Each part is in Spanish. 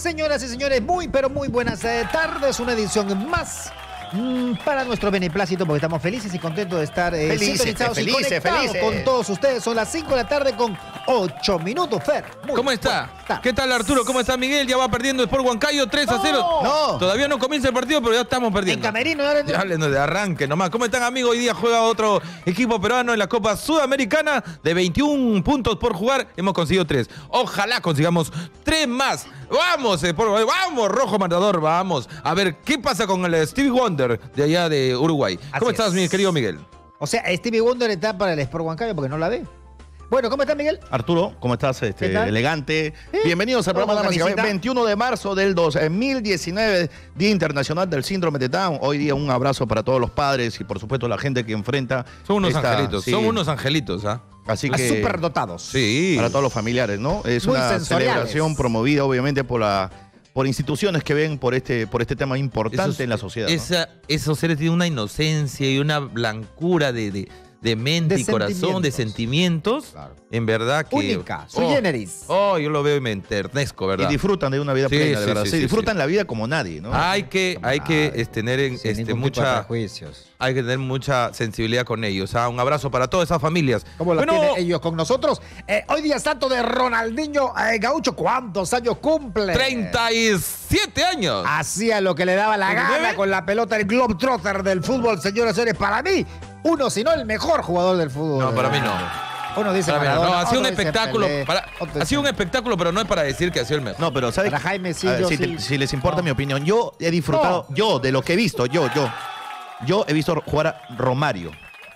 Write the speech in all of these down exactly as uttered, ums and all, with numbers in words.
Señoras y señores, muy pero muy buenas eh, tardes. Una edición más mmm, para nuestro beneplácito, porque estamos felices y contentos de estar eh, felices, sintonizados felices, y conectados felices. con todos ustedes. Son las cinco de la tarde con ocho minutos, Fer. Muy ¿Cómo está? buena. ¿Qué tal, Arturo? ¿Cómo está Miguel? Ya va perdiendo Sport Huancayo tres a cero. No. No. Todavía no comienza el partido, pero ya estamos En perdiendo. camerino. ahora- Ya hablen de arranque nomás. ¿Cómo están, amigos? Hoy día juega otro equipo peruano en la Copa Sudamericana de veintiún puntos por jugar. Hemos conseguido tres. Ojalá consigamos tres más. Vamos, eh, por- vamos, Rojo Matador, vamos. A ver, ¿qué pasa con el Stevie Wonder de allá de Uruguay? ¿Cómo Así estás, es. mi querido Miguel? O sea, Stevie Wonder está para el Sport Huancayo porque no la ve. Bueno, ¿cómo está, Miguel? Arturo, ¿cómo estás? Este, ¿Qué tal? elegante. ¿Eh? Bienvenidos al ¿Cómo programa Damas y Caballeros. camisita? veintiuno de marzo del dos mil diecinueve, Día Internacional del Síndrome de Down. Hoy día un abrazo para todos los padres y por supuesto la gente que enfrenta. Son unos esta- angelitos, sí. son unos angelitos, ¿ah? Así A que superdotados. Sí. para todos los familiares, ¿no? Es Muy una sensoriales. celebración promovida obviamente por la por instituciones que ven por este por este tema importante Esos- en la sociedad. ¿no? Esa, esos seres tienen una inocencia y una blancura de, de, de mente De y corazón, de sentimientos. sentimientos. Claro. En verdad que. Única, sui oh, generis. Oh, yo lo veo y me enternezco, Y ¿verdad? disfrutan de una vida Sí, plena, de sí, verdad. sí, Sí, sí, disfrutan sí. la vida como nadie, ¿no? Hay que, hay que Madre, es, tener en, sin este, ningún tipo de mucha. prejuicios. Hay que tener mucha sensibilidad con ellos. ¿Ah? Un abrazo para todas esas familias. ¿Cómo la Bueno, tienen ellos con nosotros? Eh, hoy día santo de Ronaldinho eh, Gaucho. ¿Cuántos años cumple? treinta y siete años. Hacía lo que le daba la ¿veintinueve? gana con la pelota, el Globetrotter del fútbol, señoras y señores. Para mí, uno, si no el mejor jugador del fútbol. No, para mí no. Uno dice Para mí no. Maradona, No, ha sido un otro dice espectáculo. Pelé, para- otro ha sido un dice- espectáculo, pero no es para decir que ha sido el mejor. No, pero ¿sabes? Para Jaime, sí, A ver, yo si, sí. te- si les importa No. mi opinión, yo he disfrutado, No. yo, de lo que he visto, yo, yo, yo he visto jugar a Romario.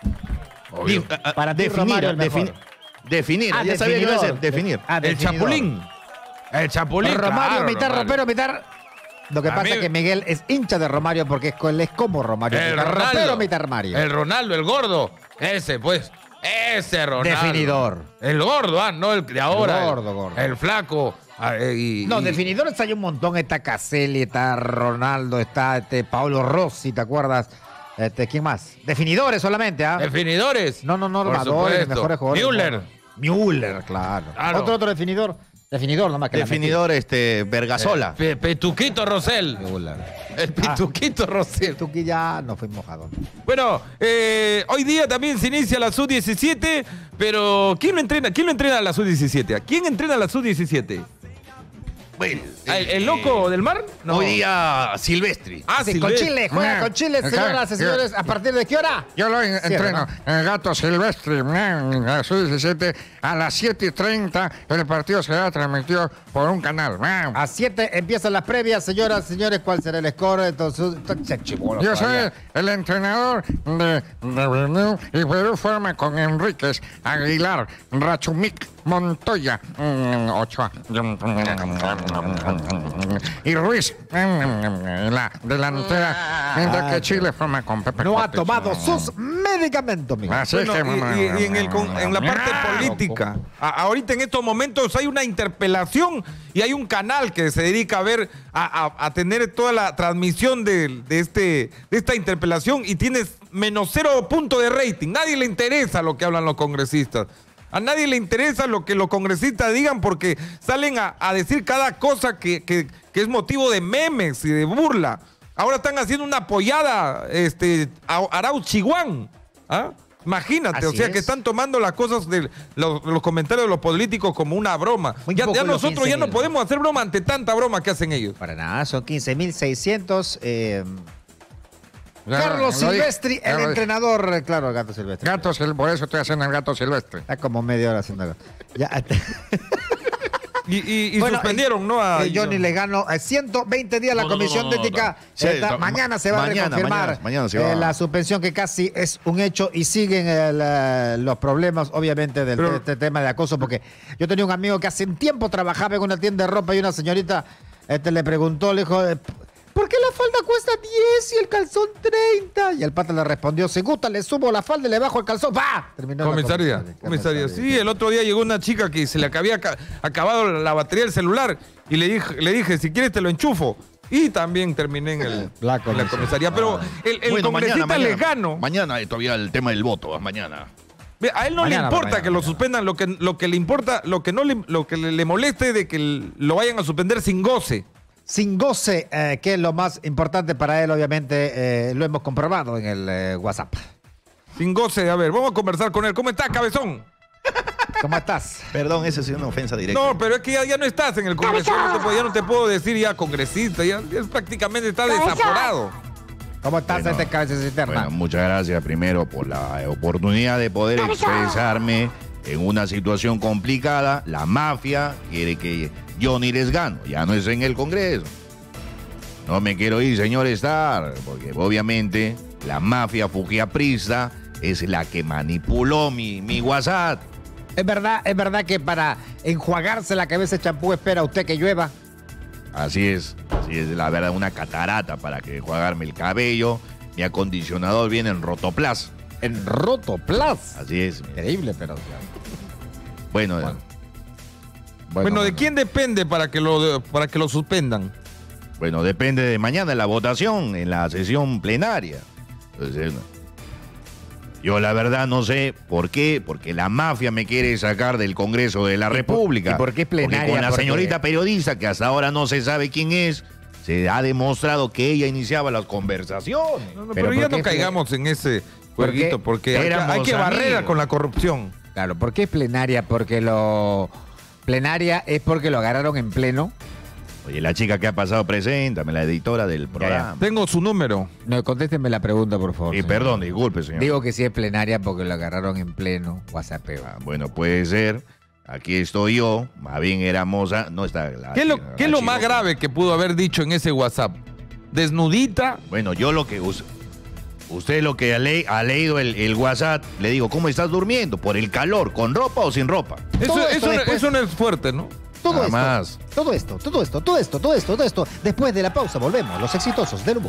Obvio. Di- a- a- Para ti, definir, Romario el mejor. defini- definir, Ah, ya sabía que iba a definidor. ser, definir. Ah, El definidor. Chapulín. El Chapulín. Romario, claro, mitad Romario. ropero, mitad. Lo que A pasa mí- es que Miguel es hincha de Romario porque es, co- él es como Romario. El mitad Ronaldo. ropero, mitad Romario. El Ronaldo, el gordo. Ese, pues. Ese Ronaldo. Definidor. El gordo, ah, no el de ahora. El gordo, gordo. El flaco. ah, eh, y- No, y- definidores hay un montón. Está Caselli, está Ronaldo, está este Paolo Rossi, ¿te acuerdas? Este, ¿quién más? Definidores solamente, ¿ah? Definidores. No, no, no, Por armadores, supuesto. mejores jugadores. Müller. Müller, claro. Claro. Otro, otro definidor. Definidor nomás que la Definidor, este, Vergasola. Pe- Petuquito Rosell. metí. Müller. El Petuquito Rosell. Tú que ya no fui mojado. Bueno, eh, hoy día también se inicia la sub diecisiete, pero ¿quién lo entrena? ¿Quién lo entrena a la sub diecisiete? ¿A quién entrena a la sub diecisiete? Bueno, ¿El, el loco del mar? No. Hoy día Silvestri. Ah, Sí, con Silvestre. Chile, juega con Chile, Acá, señoras y señores. ¿A partir de qué hora? Yo lo en- Siete, entreno ¿no? en el Gato Silvestre, en la sub diecisiete, a las siete y treinta. El partido será transmitido por un canal. A siete empiezan las previas, señoras y señores. ¿Cuál será el score? Entonces, se chivolo Yo soy todavía. el entrenador de, de Perú y Perú forma con Enríquez, Aguilar, Rachumic, Montoya, mm, Ochoa y Ruiz en la delantera, mientras que Chile forma con Pepe No ha Cortés. tomado sus medicamentos, Miguel. Así Bueno, es que... y, y- y en, el con- en la parte política, a- ahorita en estos momentos hay una interpelación y hay un canal que se dedica a ver, a, a- a tener toda la transmisión de, de este, de esta interpelación y tienes menos cero punto de rating. Nadie le interesa lo que hablan los congresistas. A nadie le interesa lo que los congresistas digan porque salen a, a decir cada cosa que, que- que es motivo de memes y de burla. Ahora están haciendo una apoyada este, a Arauz Chiguán. ¿Ah? Imagínate, Así o sea es. que están tomando las cosas de los, los comentarios de los políticos como una broma. Muy Ya, poco ya los nosotros ya no quince mil, podemos hacer broma ante tanta broma que hacen ellos. Para nada, son quince mil seiscientos. Eh, Ya, Carlos lo dije, Silvestri, ya el lo dije. entrenador. eh, Claro, el gato Silvestri. Gato Silvestre, por eso estoy haciendo el Gato Silvestre. Está como media hora haciendo algo. Ya. Y, y- y Bueno, suspendieron, ¿no? A eh, Johnny le ganó eh, ciento veinte días la No, no, comisión no, no, no, técnica. no. Sí, Está- to- mañana se va mañana, a reconfirmar mañana, mañana se eh, va. la suspensión que casi es un hecho y siguen el, eh, los problemas, obviamente, del, Pero- de este tema de acoso. Porque yo tenía un amigo que hace un tiempo trabajaba en una tienda de ropa y una señorita este, le preguntó, le dijo, eh, ¿por qué la falda cuesta diez y el calzón treinta? Y el pata le respondió, si gusta le subo la falda y le bajo el calzón. ¡Va! Terminó en la Comisaría, comisaría. comisaría. Sí, el otro día llegó una chica que se le había ca- acabado la batería del celular y le dije, le dije, si quieres te lo enchufo. Y también terminé en, el, La en la comisaría. comisaría. Pero el, el Bueno, congresista mañana, le gano. Mañana eh, todavía el tema del voto, mañana. Ve, A él no Mañana, le importa mañana, que lo mañana. suspendan, lo que, lo que le importa, lo que no le, lo que le, le moleste de que l- lo vayan a suspender sin goce. sin goce, eh, que es lo más importante para él, obviamente, eh, lo hemos comprobado en el eh, WhatsApp. Sin goce, a ver, vamos a conversar con él. ¿Cómo estás, cabezón? ¿Cómo estás? Perdón, esa es una ofensa directa. No, pero es que ya, ya no estás en el Congreso, no te puedo- ya no te puedo decir ya congresista, ya, ya prácticamente está desaforado. ¿Cómo estás, Bueno, este cabeza cisterna? Bueno, muchas gracias primero por la oportunidad de poder expresarme en una situación complicada. La mafia quiere que yo ni les gano, ya no es en el Congreso. No me quiero ir, señor Star, porque obviamente la mafia fujiaprista es la que manipuló mi, mi WhatsApp. ¿Es verdad, es verdad que para enjuagarse la cabeza de champú espera usted que llueva? Así es, así es, la verdad, una catarata para que enjuagarme el cabello. Mi acondicionador viene en Rotoplas. En Rotoplas. Así es. Increíble, pero... Bueno, Bueno. Bueno, ¿de quién depende para que lo, para que lo suspendan? bueno, depende de mañana la votación en la sesión plenaria. Entonces, yo la verdad no sé por qué, porque la mafia me quiere sacar del Congreso de la República. y por qué es plenaria? Porque con la Porque- señorita periodista, que hasta ahora no se sabe quién es, se ha demostrado que ella iniciaba las conversaciones. No, no, Pero pero, ya ¿por no qué- caigamos en ese ¿Por jueguito, qué? porque hay que, Éramos hay que barrer amigos. con la corrupción. Claro, ¿por qué es plenaria? Porque lo... Plenaria es porque lo agarraron en pleno. Oye, la chica que ha pasado, preséntame, la editora del programa. Tengo su número. No, contéstenme la pregunta, por favor. Y señor. perdón, disculpe, señor. Digo que sí es plenaria porque lo agarraron en pleno WhatsAppeo. Ah, bueno, puede ser. Aquí estoy yo. Más bien éramos... a- No está la ¿Qué es lo, chica- qué es la lo más chica- grave que pudo haber dicho en ese WhatsApp? Desnudita. Bueno, yo lo que... us- Usted lo que ha, le- ha leído el, el WhatsApp, le digo, ¿cómo estás durmiendo? ¿Por el calor? ¿Con ropa o sin ropa? Eso, Todo esto eso, no- después- eso no es fuerte, ¿no? Todo Nada esto, más. todo esto, todo esto, todo esto, todo esto, todo esto. Después de la pausa volvemos, los exitosos del humor.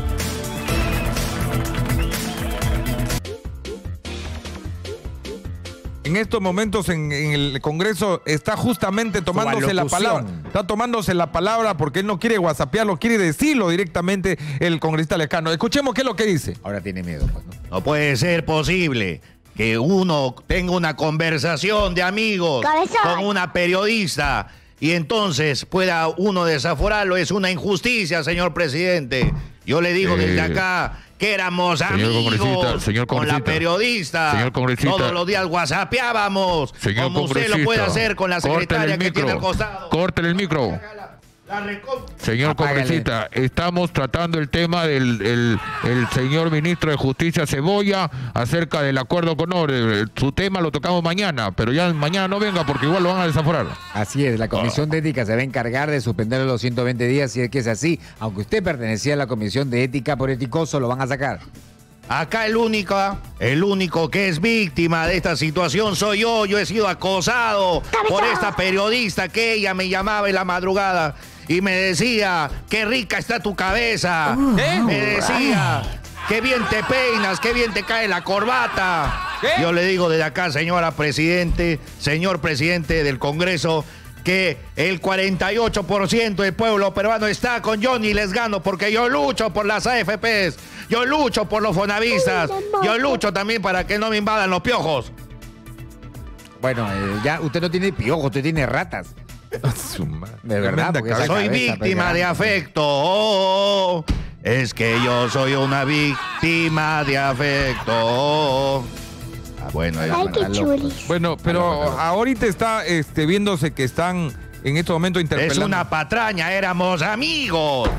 En estos momentos en, en el Congreso está justamente tomándose la alocución. palabra. Está tomándose la palabra porque él no quiere whatsappearlo, quiere decirlo directamente el congresista Lescano. Escuchemos qué es lo que dice. Ahora tiene miedo, pues, ¿no? No puede ser posible que uno tenga una conversación de amigos Cabezón. con una periodista y entonces pueda uno desaforarlo. Es una injusticia, señor presidente. Yo le digo Eh, desde acá que éramos señor amigos congresista, señor con la congresista. periodista. Señor congresista. Todos los días whatsappeábamos. Señor como usted lo congresista, puede hacer con la córtele secretaria el que tiene al micro, costado. córtele el micro. La recon- Señor Apágale. congresista, estamos tratando el tema del el, el señor ministro de Justicia Cebolla acerca del acuerdo con Ore. Su tema lo tocamos mañana, pero ya mañana no venga porque igual lo van a desaforar. Así es, la Comisión de Ética se va a encargar de suspenderlo los ciento veinte días si es que es así. Aunque usted pertenecía a la Comisión de Ética por eticoso, lo van a sacar. Acá el único, el único que es víctima de esta situación soy yo. Yo he sido acosado por esta periodista que ella me llamaba en la madrugada y me decía, qué rica está tu cabeza. ¿Qué? Me decía, qué bien te peinas, qué bien te cae la corbata. ¿Qué? Yo le digo desde acá, señora presidente, señor presidente del Congreso, que el cuarenta y ocho por ciento del pueblo peruano está con Johnny Lesgano porque yo lucho por las A F Pes, yo lucho por los fonavistas, yo lucho también para que no me invadan los piojos. Bueno, eh, ya usted no tiene piojos, usted tiene ratas. De verdad, Tremenda porque esa cabeza. Soy cabeza víctima pega. de afecto, oh, oh, es que yo soy una víctima de afecto. Ah, bueno, ya, Ay, bueno. qué Está loco. chulis. Bueno, pero ahorita está este, viéndose que están en este momento Es interpelando. una patraña, éramos amigos.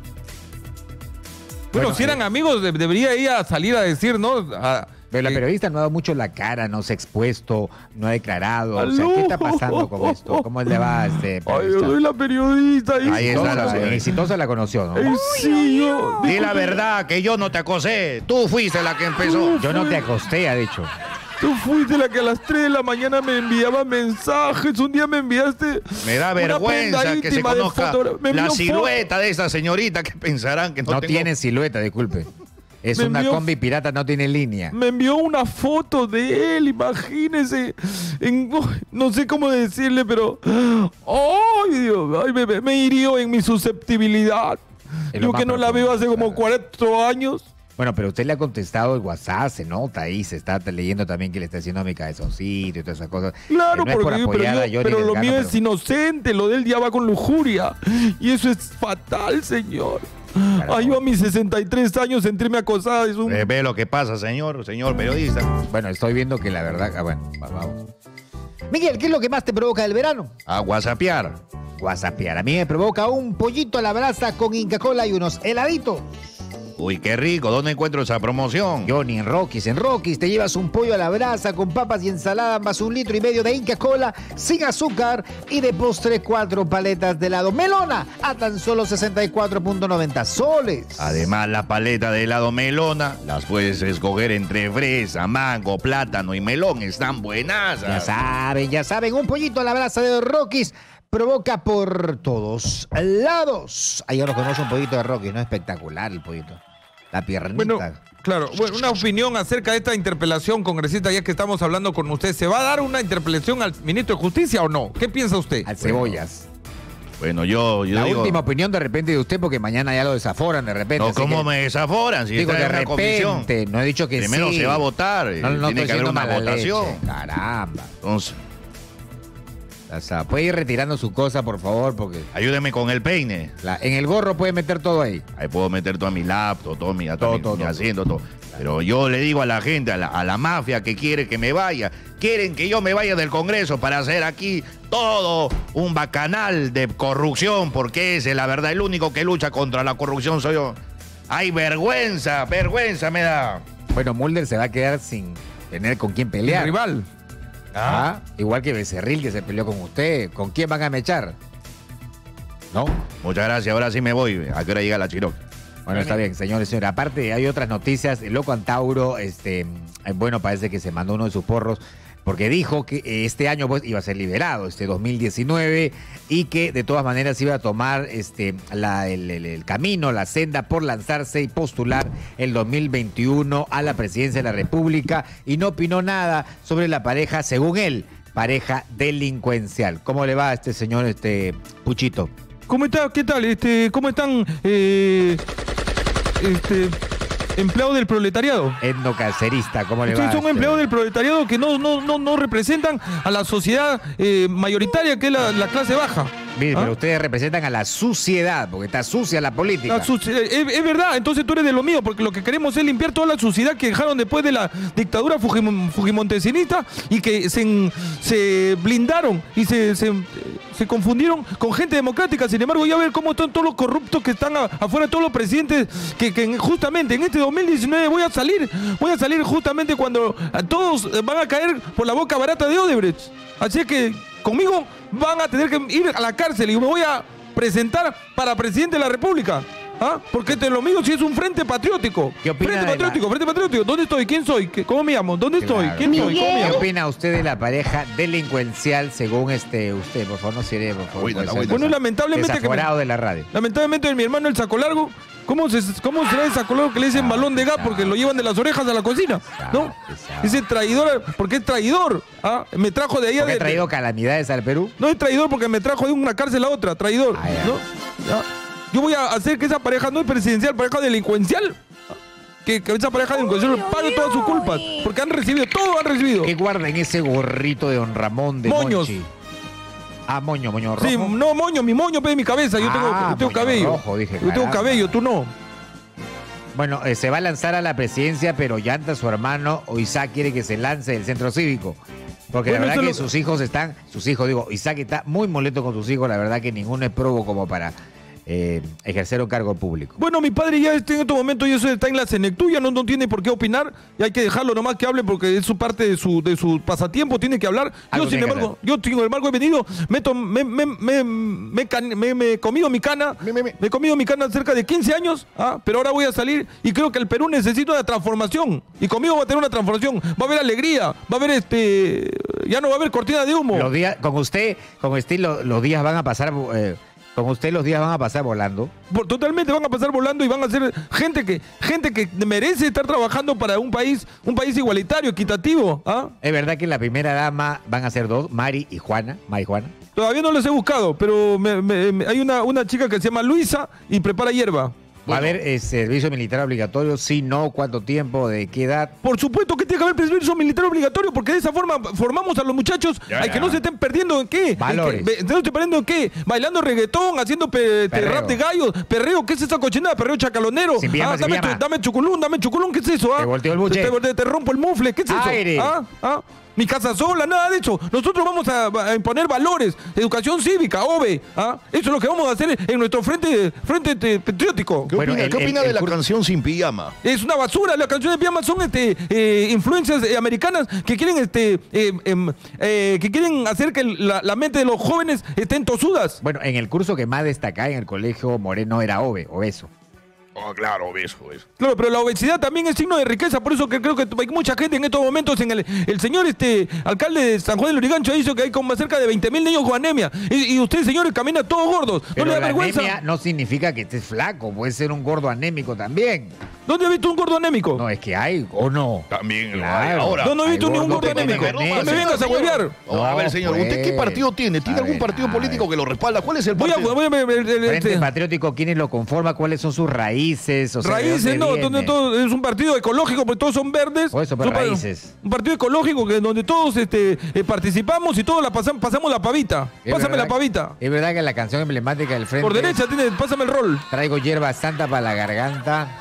Bueno, Bueno, si eran amigos, de- debería ella salir a decir, ¿no? A- Pero la eh, periodista no ha dado mucho la cara, no se ha expuesto, no ha declarado. O sea, ¿qué está pasando con esto? ¿Cómo le va a este periodista? la periodista. Ahí está la Exitosa, señora. exitosa la conoció, ¿no? Sí, yo. Di la verdad, que yo no te acosé. Tú fuiste la que empezó. Yo no te acosté, ha dicho. Tú fuiste la que a las tres de la mañana me enviaba mensajes. Un día me enviaste. Me da una vergüenza prenda que se íntima de conozca fotogra- me la envió silueta de esa señorita que pensarán que no, No tengo- tiene silueta, disculpe. Es Me una envió- combi pirata, no tiene línea. Me envió una foto de él, imagínese. En- no sé cómo decirle, pero. ¡Ay, Dios! Ay, me, me- me hirió en mi susceptibilidad. Es lo Yo más que no la profundo, veo hace como claro. cuatro años. Bueno, pero usted le ha contestado el WhatsApp, se nota ahí, se está leyendo también que le está haciendo a mi cabezoncito y todas esas cosas. Claro, Eh, no es porque por yo- apoyar pero, a yo- Johnny pero lo Delgado, mío pero- es inocente, lo del día va con lujuria. Y eso es fatal, señor. Claro. Ay, yo a mis sesenta y tres años sentirme acosada es un... Eh, ve lo que pasa, señor, señor periodista. Bueno, estoy viendo que la verdad... Ah, bueno, va- vamos. Miguel, ¿qué es lo que más te provoca el verano? A whatsappear. Whatsappear. A mí me provoca un pollito a la brasa con Inca Kola y unos heladitos. Uy, qué rico. ¿Dónde encuentro esa promoción? Johnny, en Rockies. En Rockies te llevas un pollo a la brasa con papas y ensalada más un litro y medio de Inca Kola sin azúcar y de postre cuatro paletas de helado melona a tan solo sesenta y cuatro punto noventa soles. Además, la paleta de helado melona las puedes escoger entre fresa, mango, plátano y melón. Están buenas. Ya saben, ya saben, un pollito a la brasa de Rockies provoca por todos lados. Ayer lo conoce un pollito de Rockies, ¿no? Espectacular el pollito. La piernita. Bueno, claro, bueno, una opinión acerca de esta interpelación, congresista, ya que estamos hablando con usted. ¿Se va a dar una interpelación al ministro de Justicia o no? ¿Qué piensa usted? Al cebollas. Bueno, yo, yo La digo... última opinión de repente de usted, porque mañana ya lo desaforan de repente. No, así ¿cómo que- me desaforan? Si Digo, está de en una comisión. repente, no he dicho que Primero sí. se va a votar, eh, No, no tiene estoy que haber siendo una mala votación. leche. Caramba. Entonces, O sea, puede ir retirando su cosa, por favor, porque ayúdeme con el peine. la- en el gorro puede meter todo ahí. Ahí puedo meter todo mi laptop, todo mi, Todo, mi- todo, mi todo. asiento, todo. Pero yo le digo a la gente, a la, a la mafia que quiere que me vaya, quieren que yo me vaya del Congreso para hacer aquí todo un bacanal de corrupción, porque ese, la verdad, el único que lucha contra la corrupción soy yo. Hay vergüenza, vergüenza me da. Bueno, Mulder se va a quedar sin tener con quién El pelear. rival. Ah, igual que Becerril, que se peleó con usted. ¿Con quién van a mechar? ¿No? Muchas gracias, ahora sí me voy. ¿A qué hora llega la Chiroc? Bueno, está bien, señores, señores. Aparte, hay otras noticias. El loco Antauro, este, eh, bueno, parece que se mandó uno de sus porros porque dijo que este año pues iba a ser liberado, este dos mil diecinueve, y que de todas maneras iba a tomar este, la- el, el- el camino, la senda por lanzarse y postular el dos mil veintiuno a la presidencia de la República, y no opinó nada sobre la pareja, según él, pareja delincuencial. ¿Cómo le va a este señor, este Puchito? ¿Cómo está? ¿Qué tal? Este, ¿cómo están? Eh, este, empleados del proletariado. Etnocarcerista, ¿cómo le va? Ustedes son este? empleados del proletariado que no, no, no, no representan a la sociedad eh, mayoritaria, que es la, la clase baja. Mire, ¿Ah? pero ustedes representan a la suciedad, porque está sucia la política. La suci- es, es verdad, entonces tú eres de lo mío, porque lo que queremos es limpiar toda la suciedad que dejaron después de la dictadura fujim- fujimontesinista y que se, en- se blindaron y se, se, se confundieron con gente democrática. Sin embargo, ya ver cómo están todos los corruptos que están a- afuera, todos los presidentes que, que en- justamente en este dos mil diecinueve voy a salir, voy a salir justamente cuando a todos van a caer por la boca barata de Odebrecht. Así es que conmigo van a tener que ir a la cárcel y me voy a presentar para presidente de la República. ¿Ah? Porque este, lo mío sí es un frente patriótico. ¿Qué opina Frente de la- patriótico, frente patriótico. ¿Dónde estoy? ¿Quién soy? ¿Qué- ¿Cómo me llamo? ¿Dónde estoy? Claro. ¿Quién soy? ¿Cómo me ¿Qué llamo? opina usted de la pareja delincuencial según este usted? Por favor, no sirve, por favor. Buena, puede ser buena. Bueno, desa- lamentablemente que me- desaforado de la radio. Lamentablemente mi hermano el saco largo, ¿cómo, se, ¿cómo será el saco largo que le dicen Ah, balón de gas ah. porque lo llevan de las orejas a la cocina? ¿No? Ah, Ese traidor, porque es traidor. ¿Ah? Me trajo de allá ¿Por qué de... ha traído calamidades al Perú? No es traidor porque me trajo de una cárcel a otra, traidor. Ah, ya. ¿No? Ya. Yo voy a hacer que esa pareja no es presidencial, pareja delincuencial. Que, que esa pareja delincuencial pague todas sus culpas. Porque han recibido, todo han recibido. ¿Qué guarda en ese gorrito de don Ramón de Moños. Monchi? Ah, moño, moño rojo. Sí, no, moño, mi moño, pe, mi cabeza. Yo tengo, Ah, yo tengo moño cabello. rojo, dije, yo tengo caramba. cabello, tú no. Bueno, eh, se va a lanzar a la presidencia, pero Yanta, su hermano, o Isaac quiere que se lance del centro cívico. Porque Bueno, la verdad eso que lo- sus hijos están, sus hijos, digo, Isaac está muy molesto con sus hijos, la verdad que ninguno es probo como para eh, ejercer un cargo público. Bueno, mi padre ya está en estos momentos, ya está en la Senectú, ya no, no tiene por qué opinar, y hay que dejarlo nomás que hable porque es su parte de su, de su pasatiempo, tiene que hablar. Algo Yo, sin tiene que embargo, yo, sin embargo, he venido, me, to- me, me, me, me can- me- me he comido mi cana, me, he comido mi cana cerca de quince años, ¿ah? Pero ahora voy a salir y creo que el Perú necesita una transformación, y conmigo va a tener una transformación, va a haber alegría, va a haber este, ya no va a haber cortina de humo. Los días, con usted, con usted lo- los días van a pasar, eh, con usted los días van a pasar volando. Por- Totalmente van a pasar volando y van a ser gente que gente que merece estar trabajando para un país un país igualitario, equitativo. ¿Ah? Es verdad que en la primera dama van a ser dos, Mari y Juana, Mari y Juana. Todavía no los he buscado, pero me- me- me- hay una, una chica que se llama Luisa y prepara hierba. ¿Va a haber eh, servicio militar obligatorio? Sí, no, ¿cuánto tiempo? ¿De qué edad? Por supuesto que tiene que haber servicio militar obligatorio, porque de esa forma formamos a los muchachos Ya, a ya. que no se estén perdiendo en qué. Valores. ¿En qué? ¿No se estén perdiendo en qué? Bailando reggaetón, haciendo pe- te- Perreo. rap de gallos, perreo, ¿qué es esa cochinada? Perreo chacalonero. Sin pijama, Ah, sin dame, pijama. chu- dame chuculún, dame chuculún, ¿qué es eso? Ah? Te volteo el buche. Te, te- te rompo el mufle, ¿qué es eso? Aire. ¿Ah? ¿Ah? Mi casa sola, nada de eso. Nosotros vamos a, a imponer valores, educación cívica, O V E. ¿Ah? Eso es lo que vamos a hacer en nuestro frente, frente te- patriótico. ¿Qué Bueno, opina, el- ¿qué opina el- de el la cur- canción Sin Pijama? Es una basura, las canciones de pijama son este, eh, influencias eh, americanas que quieren este, eh, em, eh, que quieren hacer que la, la mente de los jóvenes estén tosudas. Bueno, en el curso que más destacaba en el colegio Moreno era OBE, obeso. Oh, claro, beso, eso. Claro, pero la obesidad también es signo de riqueza, por eso que creo que hay mucha gente en estos momentos. En el, el señor este alcalde de San Juan del Lurigancho ha dicho que hay como cerca de veinte mil niños con anemia. Y, y ustedes, señores, caminan todos gordos. ¿No Pero le da la vergüenza? anemia no significa que estés flaco, puede ser un gordo anémico también. ¿Dónde ha visto un gordo anémico? No, es que hay, o no. También lo Claro. hay. Ahora, No, no he visto hay ningún gordo gordo que anémico. tiene No me anemia. vengas a huevear. No, a ver, señor, pues, ¿usted qué partido tiene? ¿Tiene a algún ver, partido a político ver. que lo respalda? ¿Cuál es el Voy a, partido? voy a- el- el- el- Frente este- Patriótico, ¿quiénes lo conforman? ¿Cuáles son sus raíces? O sea, ¿de Raíces, dónde no, viene? donde todo es un partido ecológico, porque todos son verdes. Por eso, pero Son pa- raíces. Un partido ecológico que donde todos este, eh, participamos y todos la pasamos, pasamos la pavita. Es Pásame verdad- la pavita. Es verdad que la canción emblemática del Frente Por derecha, tiene, pásame el rol. Traigo hierba santa para la garganta.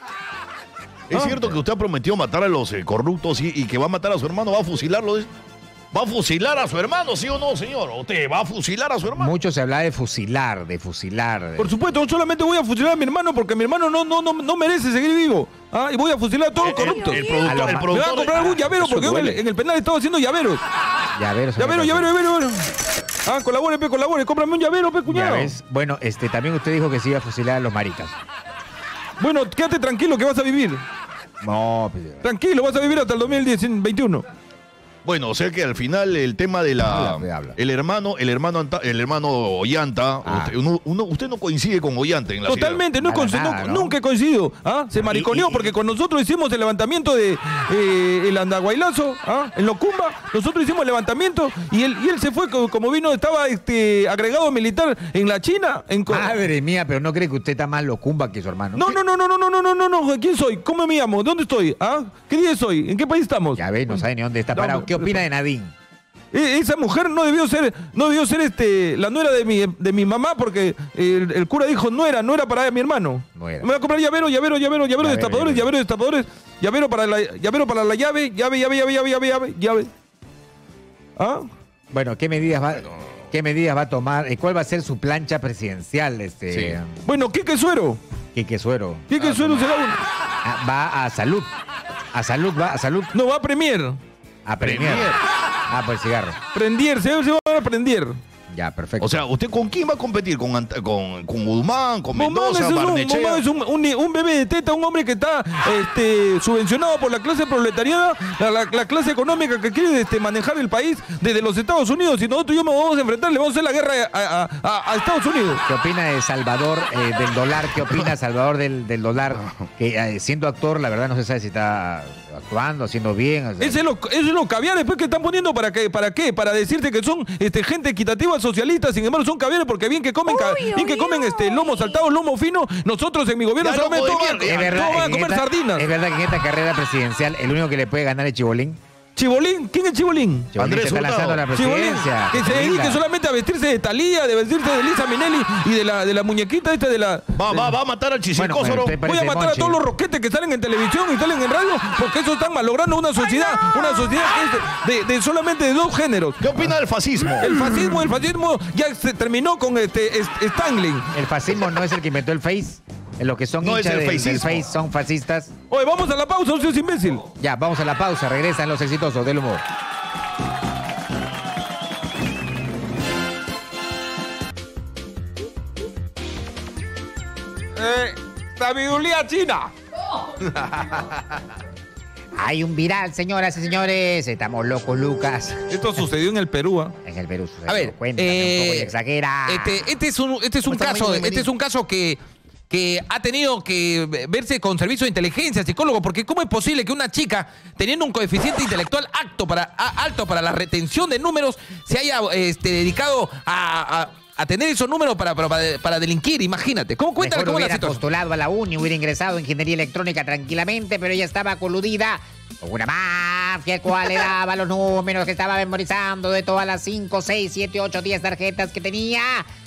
¿Es cierto que usted ha prometido matar a los eh, corruptos y, y que va a matar a su hermano? ¿Va a fusilarlo? ¿Va a fusilar a su hermano, sí o no, señor? ¿Usted va a fusilar a su hermano? Mucho se habla de fusilar, de fusilar. de- Por supuesto, no solamente voy a fusilar a mi hermano porque mi hermano no, no, no, no merece seguir vivo. ¿Ah? Y voy a fusilar a todos los El, corruptos. el A productor, los el ma- Me van a productor- comprar algún llavero Eso porque en el, duele. en el penal estaba haciendo llaveros. Llaveros. Llavero, llavero, llavero, llavero. Ah, colabore, pe, colabore. Cómprame un llavero, pe, Ya cuñado. ves. Bueno, este, también usted dijo que se iba a fusilar a los maricas. Bueno, quédate tranquilo que vas a vivir. No, pues, Tranquilo, vas a vivir hasta el dos mil veintiuno. Bueno, o sea que al final el tema de la... Habla, pe, habla. El hermano, el hermano, Anta- el hermano Ollanta, Ah. usted, uno- uno- usted no coincide con Ollanta en la Totalmente, no, he Para coinci- nada, no- ¿no? nunca he coincidido. ¿Ah? Se mariconeó y- porque con nosotros hicimos el levantamiento de eh, el Andahuaylazo, ¿ah? En Locumba. Nosotros hicimos el levantamiento y él, y él se fue co- como vino, estaba este agregado militar en la China. En co- madre mía, pero no cree que usted está más locumba que su hermano. no, no, no, no, no, no, no, no, no, no. ¿Quién soy? ¿Cómo me llamo? ¿Dónde estoy? ¿Ah? ¿Qué día soy? ¿En qué país estamos? Ya ves, no sabe ni dónde está No, parado. ¿Qué pero- opina de Nadine? E- Esa mujer no debió ser, no debió ser este, la nuera de mi, de mi mamá porque el, el cura dijo no era, no era para mi hermano. No era. Me voy a comprar llavero, llavero, llavero, llavero, Llavero, destapadores, llavero. llavero, destapadores, llavero para la, llavero para la llave, llave, llave, llave, llave, llave, llave, llave. ¿Ah? Bueno, ¿qué medidas va, qué medidas va a tomar? Eh, ¿Cuál va a ser su plancha presidencial? Este, Sí. Bueno, Quique Suero. Quique Suero. Quique Suero será un... Ah, va a salud. A salud, va a salud. No, va a Premier. A Premier. Premier. Ah, por el cigarro. Prendier, se, se va a Prendier. Ya, perfecto. O sea, ¿usted con quién va a competir? ¿Con, Ant- con, con Guzmán, con Momán Mendoza, es, un, Barnechea? Momán es un, un- un bebé de teta, un hombre que está este, subvencionado por la clase proletariada, la, la- la clase económica que quiere este, manejar el país desde los Estados Unidos. Y nosotros y yo nos vamos a enfrentar, le vamos a hacer la guerra a, a- a- a Estados Unidos. ¿Qué opina de Salvador, eh, del dólar? ¿Qué opina Salvador del, del dólar? Que eh, siendo actor, la verdad no se sabe si está actuando, haciendo bien. o sea, Ese es lo, eso es lo caviar después que están poniendo para qué, para qué, para decirte que son este, gente equitativa socialista, sin embargo son caviares porque bien que comen, ca- bien que comen este lomo saltado, lomo fino, nosotros en mi gobierno Ya, solamente loco todos de van, mierda. es verdad, todos van a en comer esta- sardinas. Es verdad que en esta carrera presidencial el único que le puede ganar es Chibolín. Chibolín, ¿quién es Chibolín? Chibolín Andrés se está Hurtado. lanzando a la Chibolín, presidencia. que se dedique Linda. solamente a vestirse de Talía, de vestirse de Lisa Minelli y de la, de la muñequita esta de la... Va, va, va a matar al Bueno, chisicósoro. bueno, te Voy a parece, matar a Monchi? todos los roquetes que salen en televisión y salen en radio porque eso están malogrando una sociedad, una sociedad que es de, de solamente de dos géneros. ¿Qué opina del fascismo? El fascismo, el fascismo ya se terminó con este Est- Stanley. El fascismo no es el que inventó el Face. En los que son No, es hinchas el del, del fascismo. Face son fascistas. Oye, vamos a la pausa, no seas imbécil. Ya, vamos a la pausa. Regresan los exitosos del humor. Eh, sabiduría china. Hay un viral, señoras y señores. Estamos locos, Lucas. Esto sucedió en el Perú, ¿ah? En el Perú sucedió. A ver, Cuéntame eh, un poco y exagera. Este, este es un, este es un ¿Cómo está, caso, amigo? este es un caso que, que ha tenido que verse con servicio de inteligencia, psicólogo, porque ¿cómo es posible que una chica, teniendo un coeficiente intelectual alto para, a- alto para la retención de números, se haya este, dedicado a, a- a tener esos números para, para, para delinquir, imagínate. ¿Cómo cuéntame Mejor cómo es la hubiera situación? postulado a la uni, hubiera ingresado en ingeniería electrónica tranquilamente, pero ella estaba coludida con una mafia, cual le daba los números que estaba memorizando de todas las cinco, seis, siete, ocho, diez tarjetas que tenía.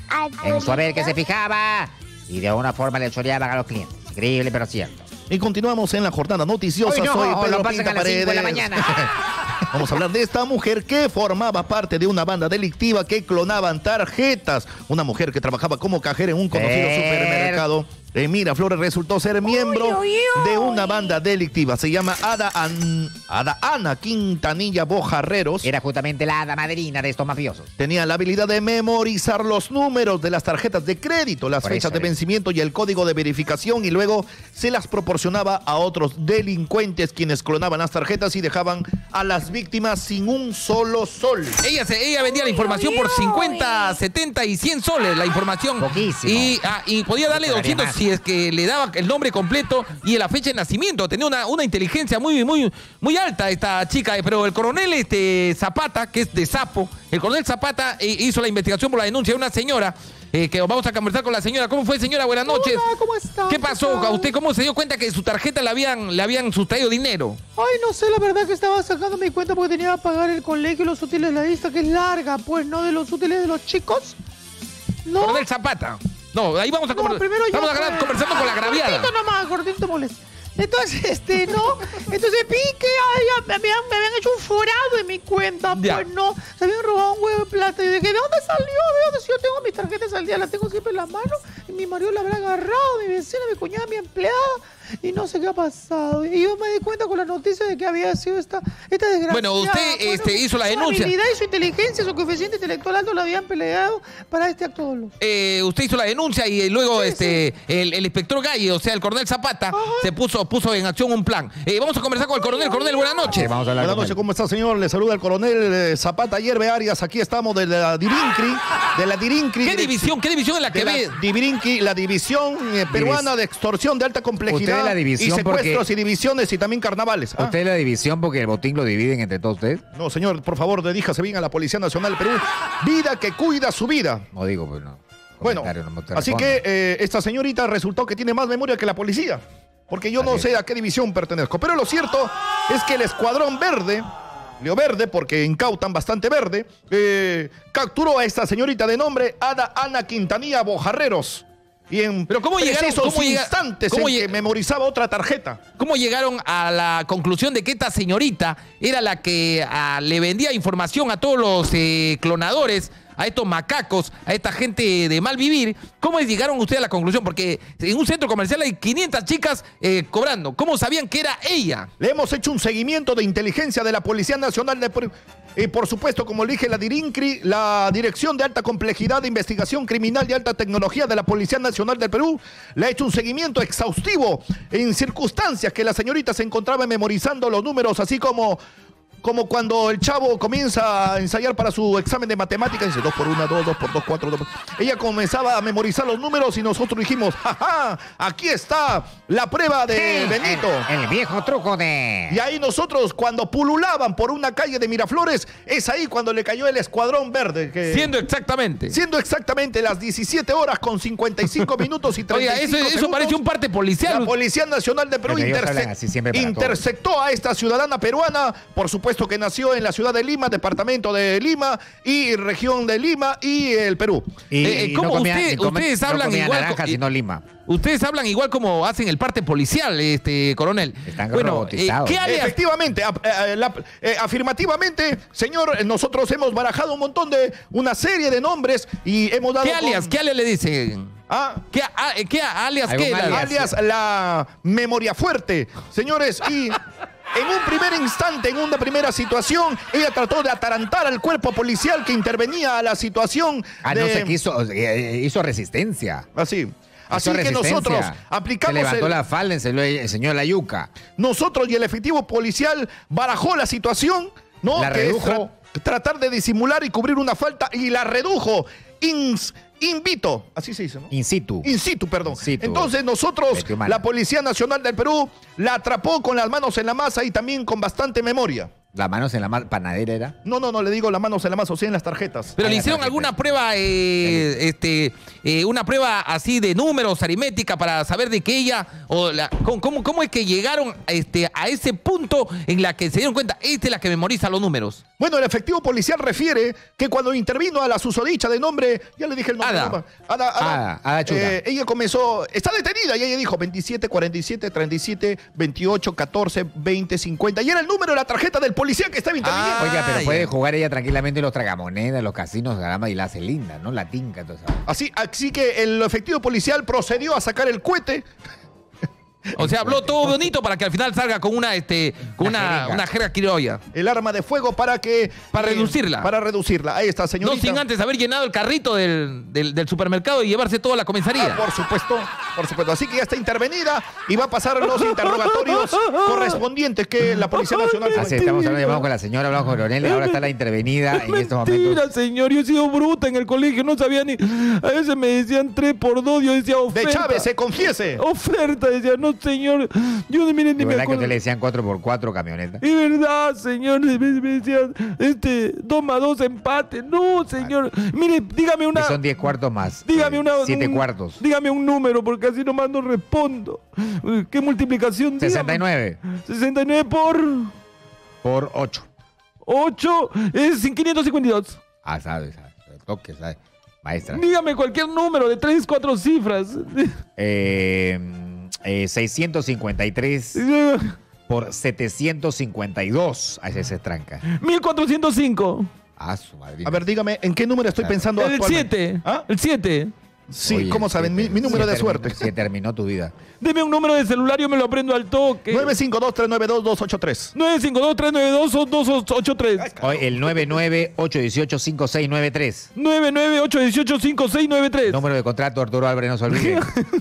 En su haber que se fijaba y de una forma le choreaban a los clientes. Increíble, pero cierto. Y continuamos en la jornada noticiosa. Hoy no, Soy Pedro lo pasan Pinta a las cinco de la Paredes. mañana. Vamos a hablar de esta mujer que formaba parte de una banda delictiva que clonaban tarjetas. Una mujer que trabajaba como cajera en un conocido Ver. supermercado en Miraflores resultó ser miembro Uy, uy, uy. de una banda delictiva. Se llama Ada, An- Ada Ana Quintanilla Bojarreros. Era justamente la hada madrina de estos mafiosos. Tenía la habilidad de memorizar los números de las tarjetas de crédito, las Por fechas eso de es. vencimiento y el código de verificación, y luego se las proporcionaba a otros delincuentes quienes clonaban las tarjetas y dejaban a las víctimas sin un solo sol. Ella, se, ella vendía la información por cincuenta, setenta y cien soles, la información. Poquísimo. Y, ah, y podía darle Cobraría doscientos más. si es que le daba el nombre completo y la fecha de nacimiento. Tenía una, una inteligencia muy, muy, muy alta esta chica. Pero el coronel este, Zapata, que es de Sapo, el coronel Zapata eh, hizo la investigación por la denuncia de una señora. Eh, que vamos a conversar con la señora. ¿Cómo fue, señora? Buenas noches. Hola, ¿cómo está? ¿Qué pasó? ¿Qué tal? ¿A usted cómo se dio cuenta que su tarjeta le habían, le habían sustraído dinero? Ay, no sé, la verdad que estaba sacando mi cuenta porque tenía que pagar el colegio y los útiles de la lista, que es larga, pues, ¿no? De los útiles de los chicos. No. Coronel Zapata. No, ahí vamos a, No, conver- primero yo, vamos a pues. conversando con la agraviada. Gordito nomás, gordito molesta. Entonces, este, ¿no? Entonces vi que ay, ya me, habían, me habían hecho un forado en mi cuenta, Ya. pues no. Se habían robado un huevo de plata. Y dije, ¿de dónde salió? ¿De dónde? Si yo tengo mis tarjetas al día, las tengo siempre en la mano. Y mi marido la habrá agarrado, mi vecina, mi cuñada, mi empleada. Y no sé qué ha pasado. Y yo me di cuenta con la noticia de que había sido esta, esta desgracia. Bueno, usted, este, hizo la denuncia. Su habilidad y su inteligencia, su coeficiente intelectual alto lo habían peleado para este acto doloso. Eh, usted hizo la denuncia y luego Sí, este El, el inspector Galle, o sea, el coronel Zapata, Ajá. se puso, puso en acción un plan. Eh, vamos a conversar con el coronel. Coronel, buenas noches. Sí, vamos a hablar Buenas con noches, él. ¿cómo está, señor? Le saluda el coronel eh, Zapata Hierve Arias. Aquí estamos de la Dirincri, de la Dirincri. ¿Qué división? ¿Qué división es la De que la ve? Dirincri, la división eh, peruana de extorsión de alta complejidad. Usted es la división y secuestros porque- y divisiones y también carnavales. ¿ah? ¿Usted es la división porque el botín lo dividen entre todos ustedes? No, señor, por favor, dedíjase bien a la Policía Nacional del Perú. Vida que cuida su vida. No digo, pues no. Bueno, Comentario, no te así respondo. que eh, esta señorita resultó que tiene más memoria que la policía. Porque yo no Así sé es. a qué división pertenezco. Pero lo cierto es que el Escuadrón Verde, Leo Verde, porque incautan bastante verde, eh, capturó a esta señorita de nombre Ada Ana Quintanilla Bojarreros. Y en Pero ¿cómo llegaron- precisos cómo llega- instantes cómo en llega- que memorizaba otra tarjeta. ¿Cómo llegaron a la conclusión de que esta señorita era la que ah, le vendía información a todos los eh, clonadores, a estos macacos, a esta gente de mal vivir? ¿Cómo llegaron ustedes a la conclusión? Porque en un centro comercial hay quinientas chicas eh, cobrando. ¿Cómo sabían que era ella? Le hemos hecho un seguimiento de inteligencia de la Policía Nacional de Perú. Y por supuesto, como le dije, la DIRINCRI, la Dirección de Alta Complejidad de Investigación Criminal y Alta Tecnología de la Policía Nacional del Perú, le ha hecho un seguimiento exhaustivo en circunstancias que la señorita se encontraba memorizando los números, así como... Como cuando el chavo comienza a ensayar para su examen de matemáticas, dice dos por uno, dos, dos por dos, cuatro, dos por... Ella comenzaba a memorizar los números y nosotros dijimos, ¡jaja! Aquí está la prueba de Sí, Benito. El, el viejo truco de... Y ahí nosotros, cuando pululaban por una calle de Miraflores, es ahí cuando le cayó el Escuadrón Verde. Que, Siendo exactamente. siendo exactamente las diecisiete horas con cincuenta y cinco minutos y treinta y Oiga, cinco eso, eso segundos, parece un parte policial. la Policía Nacional de Perú Pero ellos interce- hablan así siempre para interceptó a esta ciudadana peruana, por supuesto que nació en la ciudad de Lima, departamento de Lima y región de Lima y el Perú. Y, Eh, y ¿cómo no comía- usted- ni come- ustedes no hablan comía igual naranja, co- y- sino lima. Ustedes hablan igual como hacen el parte policial, este coronel. Están bueno, eh, robotizados. ¿qué alias? Efectivamente, ap- eh, la- eh, afirmativamente, señor, eh, nosotros hemos barajado un montón de, una serie de nombres y hemos dado ¿Qué con- alias? ¿Qué alias le dicen? Ah, ¿Qué, a- eh, qué alias? ¿Algún ¿Qué? La- alias? alias la memoria fuerte, señores, y en un primer instante, en una primera situación, ella trató de atarantar al cuerpo policial que intervenía a la situación. Ah, de, no se quiso, eh, hizo resistencia. Así. Así Hizo que resistencia. nosotros Se aplicamos levantó el- la falda, enseñó, enseñó la yuca. nosotros y el efectivo policial barajó la situación, ¿no? La Que es redujo. tra- tratar de disimular y cubrir una falta y la redujo. Ins, invito, así se dice, ¿no? In situ. In situ, perdón. In situ. Entonces nosotros, Metió mano. la Policía Nacional del Perú, la atrapó con las manos en la masa y también con bastante memoria. ¿Las manos en la ma- panadera era? No, no, no, le digo las manos en la masa, o sea, en las tarjetas. Pero Ah, le la hicieron tarjeta. alguna prueba, eh, este, eh, una prueba así de números, aritmética, para saber de que ella, o la, ¿cómo, cómo, cómo es que llegaron este, a ese punto en la que se dieron cuenta, esta es la que memoriza los números? Bueno, el efectivo policial refiere que cuando intervino a la susodicha de nombre, ya le dije el nombre. Ada. ¿no? Ada, Ada, Ada, Ada Chuta. eh, ella comenzó, está detenida y ella dijo veintisiete, cuarenta y siete, treinta y siete, veintiocho, catorce, veinte, cincuenta. Y era el número de la tarjeta del policía que estaba interviniendo. Ah, Oiga, pero ya. puede jugar ella tranquilamente en los tragamonedas, los casinos, caramba, y la hace linda, ¿no? La tinca, todo eso. Así, así que el efectivo policial procedió a sacar el cohete. O sea, habló todo bonito para que al final salga con una, este, con Una una, jeringa. una jerga criolla. El arma de fuego para que... Para reducirla. Para reducirla. Ahí está, No señorita. sin antes haber llenado el carrito del, del, del supermercado y llevarse toda la comisaría. Ah, por supuesto, por supuesto. Así que ya está intervenida y va a pasar los interrogatorios correspondientes que la Policía Nacional... Así estamos hablando, hablamos con la señora, hablamos con Coronel, ahora está la intervenida en estos Mentira, momentos. señor, yo he sido bruta en el colegio, no sabía ni... A veces me decían tres por dos, yo decía De oferta. Chávez, se confiese. Oferta, decía, no, señor, yo miren, ni De me verdad que acuerdo. usted le decían cuatro por cuatro camioneta. Es verdad, señor, me, me decían, este, dos más dos empate. No, señor, mire, dígame una... Que son diez cuartos más. Dígame eh, una... Siete un- cuartos. Dígame un número, porque así nomás no respondo. Eh, ¿Qué multiplicación? sesenta y Dígame. nueve sesenta y nueve por por ocho. ocho es quinientos cincuenta y dos. Ah, sabe, sabe. Toque, sabe. Maestra. Dígame cualquier número de tres, cuatro cifras. Eh, eh, seiscientos cincuenta y tres por setecientos cincuenta y dos. Ahí se tranca. mil cuatrocientos cinco. Ah, su madre. A ver, dígame, ¿en qué número estoy pensando El actualmente? siete. ¿Ah? El siete. Sí, Oye, ¿cómo saben? Mi, siete- mi número siete de suerte. terminó- Se terminó tu vida. Deme un número de celular, yo me lo aprendo al toque. nueve cinco dos, tres nueve dos, dos ocho tres. nueve cinco dos, tres nueve dos, dos ocho tres. Hoy el nueve nueve ocho uno ocho cinco seis nueve tres. nueve nueve ocho uno ocho cinco seis nueve tres. Número de contrato, Arturo Álvarez, no se olvide.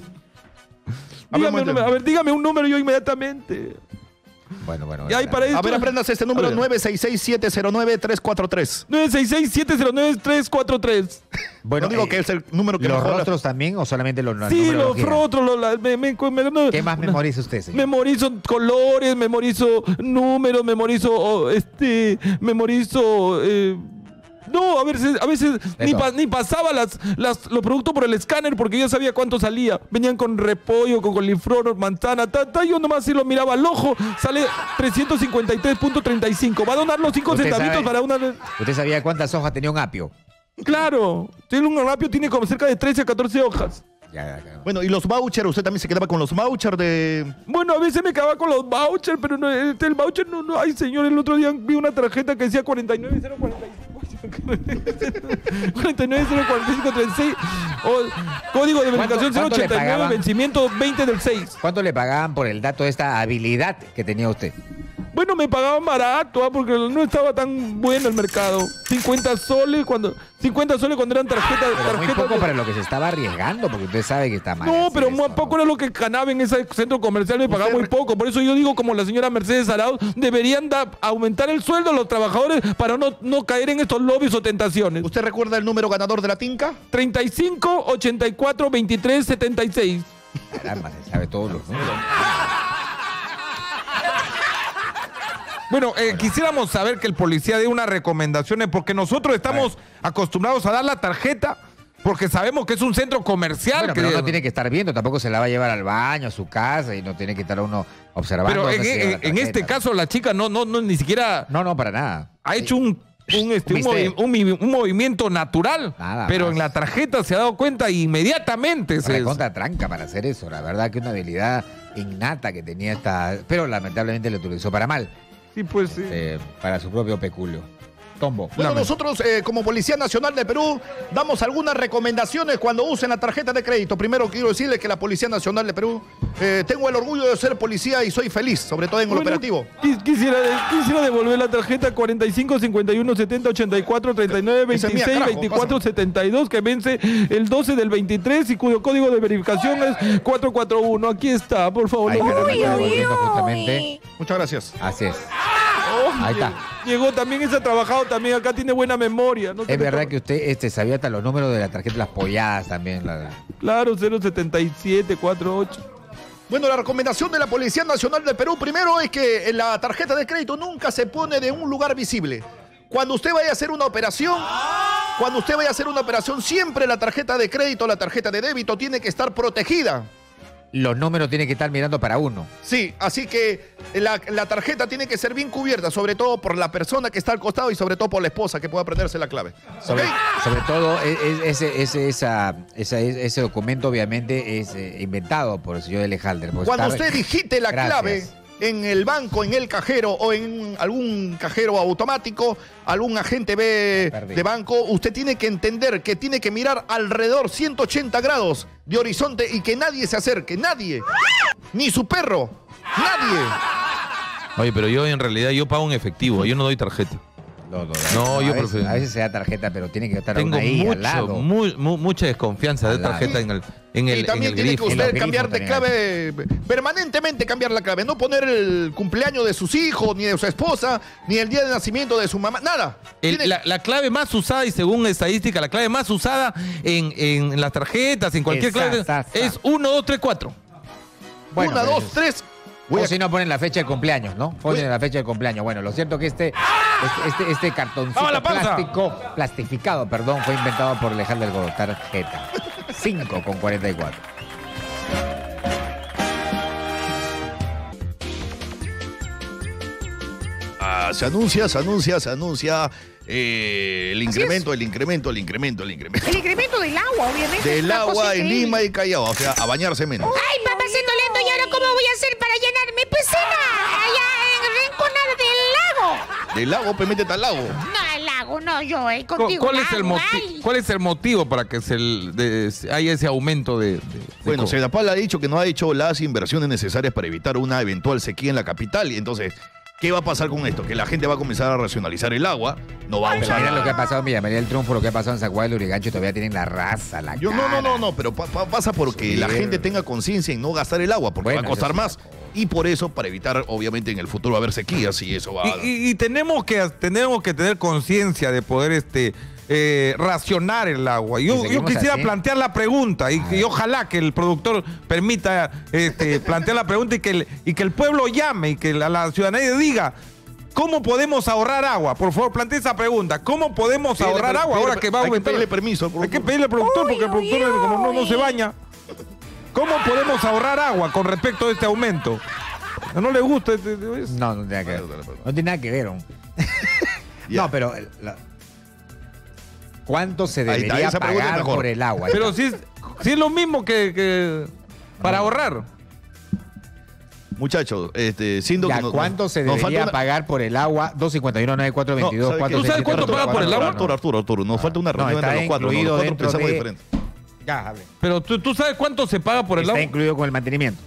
Dígame un número. A ver, dígame un número yo inmediatamente. Bueno, bueno. Y ahí para esto. A ver, aprendas este número, A ver. nueve seis seis siete cero nueve tres cuatro tres. nueve seis seis siete cero nueve tres cuatro tres. Bueno, no digo eh, que es el número que ¿los mejor- rostros también o solamente los Sí, los numerología? rostros, los- la- me, me- me- no- ¿Qué más memoriza usted, señor? Memorizo colores, memorizo números, memorizo, oh, este, memorizo... eh, no, a veces, a veces De ni, todo. pa- ni pasaba las, las, los productos por el escáner porque yo sabía cuánto salía. Venían con repollo, con coliflor, manzana, ta, ta, yo nomás si lo miraba al ojo, sale trescientos cincuenta y tres punto treinta y cinco. Va a donar los cinco Usted centavitos sabe- para una... ¿Usted sabía cuántas hojas tenía un apio? Claro, tiene un apio, tiene como cerca de trece a catorce hojas. Ya, ya, ya. Bueno, y los vouchers, usted también se quedaba con los vouchers de... Bueno, a veces me quedaba con los vouchers, pero no, este, el voucher no, no. Ay, señor, el otro día vi una tarjeta que decía cuarenta y nueve cero cuarenta y cinco. cuarenta y nueve cero cuarenta y cinco treinta y seis. O código de verificación ¿Cuánto- cuánto le cero ochenta y nueve, pagaban? vencimiento veinte del seis. ¿Cuánto le pagaban por el dato de esta habilidad que tenía usted? Bueno, me pagaban barato, ¿ah? Porque no estaba tan bueno el mercado. cincuenta soles cuando cincuenta soles cuando eran tarjetas. Pero muy tarjetas poco de- para lo que se estaba arriesgando, porque usted sabe que está mal. No, hacer pero muy esto, poco ¿no? era lo que ganaba en ese centro comercial, me pagaba muy poco. Por eso yo digo, como la señora Mercedes Arauz, deberían da- aumentar el sueldo a los trabajadores para no, no caer en estos lobbies o tentaciones. ¿Usted recuerda el número ganador de la tinca? treinta y cinco, ochenta y cuatro, veintitrés, setenta y seis. Caramba, se sabe todos los números. Bueno, eh, quisiéramos saber que el policía dé unas recomendaciones porque nosotros estamos acostumbrados a dar la tarjeta porque sabemos que es un centro comercial. Bueno, que- pero uno tiene que estar viendo, tampoco se la va a llevar al baño, a su casa, y no tiene que estar uno observando. Pero en, dónde se lleva la en- en este tarjeta. caso la chica no, no, no ni siquiera No, no, para nada. ha hecho un, un, este, un, Un misterio. movi- un mi- un movimiento natural, Nada pero más. en la tarjeta se ha dado cuenta inmediatamente. Se, Recontra tranca para hacer eso. La verdad que una habilidad innata que tenía esta... Pero lamentablemente le utilizó para mal, sí, pues sí. eh, para su propio peculio. Tombo. Bueno, nosotros eh, como Policía Nacional de Perú damos algunas recomendaciones cuando usen la tarjeta de crédito. Primero quiero decirle que la Policía Nacional de Perú, eh, tengo el orgullo de ser policía y soy feliz, sobre todo en el Bueno, operativo. quis- Quisiera, quisiera devolver la tarjeta cuarenta y cinco, cincuenta y uno, setenta, ochenta y cuatro, treinta y nueve, Esa es mía, veintiséis, carajo, veinticuatro, pásame. setenta y dos que vence el doce del veintitrés y cuyo código de verificación es cuatrocientos cuarenta y uno. Aquí está, por favor. Ay, no- caramba, está devolviendo justamente. Muchas gracias. Así es. Oh, Ahí está. Llegó también, ese ha trabajado también, acá tiene buena memoria. No se Es le verdad acaba- que usted este, sabía hasta los números de la tarjeta, las polladas también. La, Claro, cero setenta y siete, cuarenta y ocho. Bueno, la recomendación de la Policía Nacional del Perú primero es que la tarjeta de crédito nunca se pone de un lugar visible. Cuando usted vaya a hacer una operación, cuando usted vaya a hacer una operación, siempre la tarjeta de crédito, la tarjeta de débito tiene que estar protegida. Los números tienen que estar mirando para uno. Sí, así que la, la tarjeta tiene que ser bien cubierta, sobre todo por la persona que está al costado y sobre todo por la esposa que pueda aprenderse la clave. Sobre, ¿Ok? sobre todo, e- e- ese, ese, esa, esa- ese documento obviamente es eh, inventado por el señor Elejalder. porque Cuando está- usted digite la Gracias. clave en el banco, en el cajero o en algún cajero automático, algún agente B Perdí. de banco, usted tiene que entender que tiene que mirar alrededor ciento ochenta grados de horizonte y que nadie se acerque, nadie, ni su perro, nadie. Oye, pero yo en realidad yo pago en efectivo, yo no doy tarjeta. No, no, No, a yo veces, prefiero- A veces se da tarjeta, pero tiene que estar Tengo una ahí mucho, al lado. mu- mu- mucha desconfianza de Al lado. tarjeta en el, en el, Y también en el tiene grifo. que En los usted grifos cambiar de también clave, permanentemente cambiar la clave, no poner el cumpleaños de sus hijos, ni de su esposa, ni el día de nacimiento de su mamá, nada. El- Tiene- la, la clave más usada, y según estadística, la clave más usada en, en las tarjetas, en cualquier Esa, clave, esa, esa. es uno, dos, tres, cuatro. Bueno, Una, pero dos, es- tres. Voy O a- si no ponen la fecha de cumpleaños, ¿no? Ponen Voy- la fecha de cumpleaños. Bueno, lo cierto que este, este, este, este cartoncito ¡Vamos a la pausa! plástico, plastificado, perdón, fue inventado por Alejandro Algodón. Tarjeta. cinco con cuarenta y cuatro. Ah, se anuncia, se anuncia, se anuncia eh, el incremento, el incremento, el incremento, el incremento. El incremento del agua, obviamente. es Del una cosa agua en increíble. Lima y Callao, o sea, a bañarse menos. Ay, papacito lento, ¿y ahora cómo voy a hacer para llenar mi piscina? Allá en Rinconada del lago. Del lago, pues métete al lago. No, el lago, no, yo, eh, ¿Cuál, contigo. cuál es el lago, moti- ay. ¿Cuál es el motivo para que se el- de- haya ese aumento de, de- de Bueno, cobro? Sedapal ha dicho que no ha hecho las inversiones necesarias para evitar una eventual sequía en la capital. Y entonces, ¿qué va a pasar con esto? Que la gente va a comenzar a racionalizar el agua, no va a Pero usar... mira lo que ha pasado en Villa María del Triunfo, lo que ha pasado en Zaguay, Lurigancho, todavía tienen la raza, la Yo, no, no, cara. no, no, pero pa- pa- pasa porque Sí. la gente tenga conciencia en no gastar el agua, porque Bueno, va a costar eso sí. más. Y por eso, para evitar, obviamente, en el futuro haber sequías y eso va a... Y, y- y tenemos que tenemos que tener conciencia de poder este eh, racionar el agua. Y Yo, yo seguimos quisiera así. plantear la pregunta y, y ojalá que el productor permita este, plantear la pregunta y que el, y que el pueblo llame y que la, la ciudadanía diga. ¿Cómo podemos ahorrar agua? Por favor, plantee esa pregunta. ¿Cómo podemos Pídele ahorrar per- agua pídele ahora per- que va a hay que aumentar? pedirle permiso al Hay que productor. pedirle al productor porque el Uy, productor uy, como no, no se uy. baña. ¿Cómo podemos ahorrar agua con respecto a este aumento? ¿No le gusta? este- este- es- No, no tiene nada que ver. No tiene nada que ver. ¿no? Ya. No, pero... eh, la- ¿Cuánto se Ahí está, debería esa pregunta es pagar mejor. por el agua? Pero si es, si es lo mismo que, que para ahorrar. Muchachos, este, siendo Ya, que nos- ¿cuánto se nos falta debería una- pagar por el agua? dos cinco uno, nueve cuatro dos dos, No, ¿sabe qué? cuatro ¿Tú sabes cuánto paga por el agua? Arturo, Arturo, Arturo, nos falta una No, reunión está entre los cuatro. ¿no? incluido Los cuatro dentro pensamos de- diferente. Ya, hable. Pero ¿tú, tú sabes cuánto se paga por el Está agua. incluido con el mantenimiento.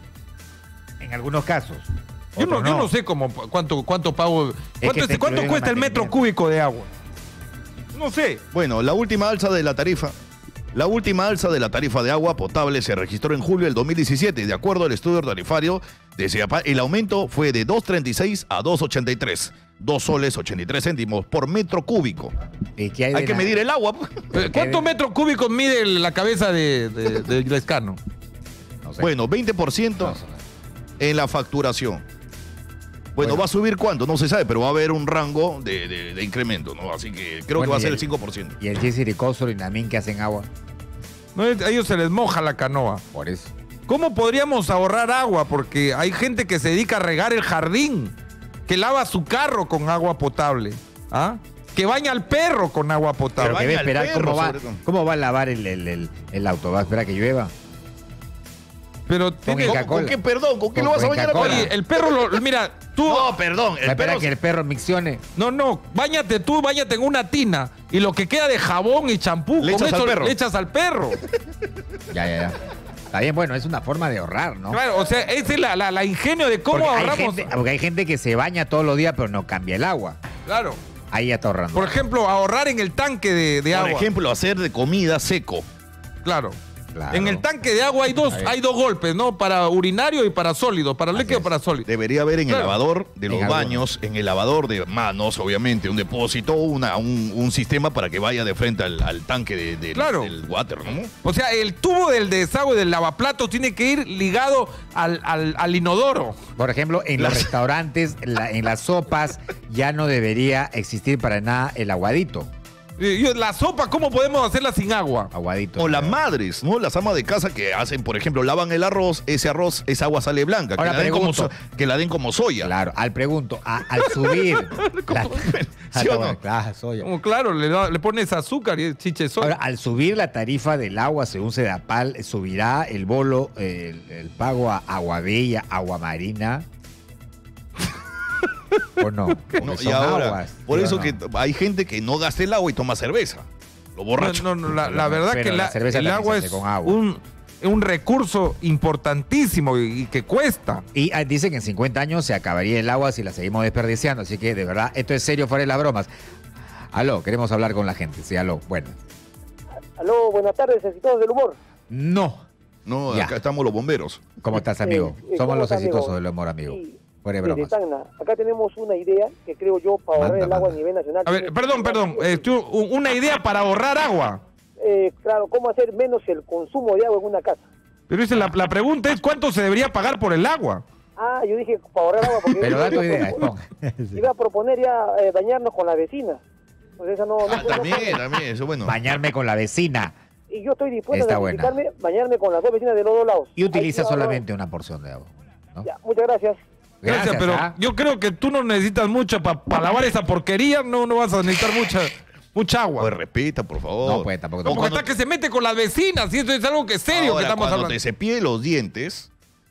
En algunos casos. Yo no, Otros yo no sé cómo, cuánto, cuánto pago. que ¿Cuánto, está cuánto incluido en cuesta el metro mantenimiento. cúbico de agua? No sé. Bueno, la última alza de la tarifa. La última alza de la tarifa de agua potable se registró en julio del dos mil diecisiete. De acuerdo al estudio tarifario de CEAPA, el aumento fue de dos treinta y seis a dos ochenta y tres. dos soles ochenta y tres céntimos por metro cúbico. ¿Y qué hay Hay de que na- medir el agua. Eh, ¿Cuántos metros cúbicos mide la cabeza de, de, de Lescano? No sé. Bueno, veinte por ciento No sé. en la facturación. Bueno, Bueno. ¿va a subir cuánto? No se sabe, pero va a haber un rango de, de- de incremento, ¿no? Así que creo Bueno, que va a y ser el- el cinco por ciento. Y el Chisiricoso y Namín que hacen agua. No, a ellos se les moja la canoa. Por eso. ¿Cómo podríamos ahorrar agua? Porque hay gente que se dedica a regar el jardín, que lava su carro con agua potable, ¿ah? Que baña al perro con agua Pero potable. baña que va a al esperar perro, cómo va, sobre todo. cómo va a lavar el, el, el, el auto. ¿Va a esperar que llueva? Pero Con tiene- el ¿Con, Coca-Cola. con qué perdón? ¿Con qué Con lo vas a bañar a Coca-Cola. Oye, el perro lo. Mira, tú. No, perdón, Va a el esperar perro... que el perro miccione. No, no, báñate tú, báñate en una tina y lo que queda de jabón y champú, Le con echas al eso perro. le echas al perro. Ya, ya, ya. Está bien, bueno, es una forma de ahorrar, ¿no? Claro, o sea, esa es la, la- la ingenio de cómo porque, hay ahorramos. gente, porque hay gente que se baña todos los días, pero no cambia el agua. Claro. Ahí ya está ahorrando. Por ejemplo, ahorrar en el tanque de, de Por agua. ejemplo, hacer de comida seco. Claro. Claro. En el tanque de agua hay dos, hay dos golpes, ¿no? Para urinario y para sólido, para líquido y para sólido. Debería haber en Claro. el lavador de los En baños, en el lavador de manos, obviamente, un depósito, una, un, un sistema para que vaya de frente al, al tanque de, de- Claro. del water, ¿no? O sea, el tubo del desagüe del lavaplatos tiene que ir ligado al, al, al inodoro. Por ejemplo, en los restaurantes, la- en las sopas, ya no debería existir para nada el aguadito. Y yo, la sopa, ¿cómo podemos hacerla sin agua? Aguadito. O las claro. madres, ¿no? Las amas de casa que hacen, por ejemplo, lavan el arroz, ese arroz, esa agua sale blanca, que, Ahora la den, como, pregunto. so- que la den como soya. Claro, al pregunto, a- al subir. la, ¿Sí o no? Claro, soya. Como claro, le, da- le pones azúcar y chiche de soya. Ahora, al subir la tarifa del agua, según Sedapal, subirá el bolo, el, el pago a Agua Bella, Agua Marina. ¿O no? Porque No, y son ahora, aguas, por ¿sí o eso no? que hay gente que no gasta el agua y toma cerveza. Lo borracho. No, no, no, la, Pero- la verdad pero que la la- cerveza el también agua se es hace con agua. un, un recurso importantísimo y, y que cuesta. Y ah, dicen que en cincuenta años se acabaría el agua si la seguimos desperdiciando. Así que, de verdad, esto es serio fuera de las bromas. Aló, queremos hablar con la gente. Sí, aló. Bueno. Aló, buenas tardes, exitosos del humor. No. No, Ya. acá estamos los bomberos. ¿Cómo estás, amigo? Eh, eh, Somos ¿cómo los estás, exitosos amigo? del humor, amigo. Sí, Fuera de desde bromas. Tacna. Acá tenemos una idea que creo yo para ahorrar Manda, el agua manda. a nivel nacional. A ver, perdón, perdón. eh, tú, un- una idea para ahorrar agua. Eh, claro, ¿cómo hacer menos el consumo de agua en una casa? Pero esa es la, la pregunta es cuánto se debería pagar por el agua. Ah, yo dije para ahorrar agua porque Pero da tu iba, idea, a Espon. proponer- iba a proponer ya eh, bañarnos con la vecina. Pues esa no, no- Ah, no- también, también, eso bueno. Bañarme con la vecina. Y yo estoy dispuesto Está a buena. sacrificarme, bañarme con las dos vecinas de los dos lados. Y utiliza Ahí sí ahorro. solamente una porción de agua. ¿no? Ya, muchas gracias. Gracias, pero ¿ah? yo creo que tú no necesitas mucho para lavar esa porquería, no, no vas a necesitar mucha, mucha agua. Pues respeta, por favor. No, pues tampoco. Como que cuando- está que se mete con las vecinas y eso es algo que es serio Ahora, que estamos cuando hablando. te cepille los dientes,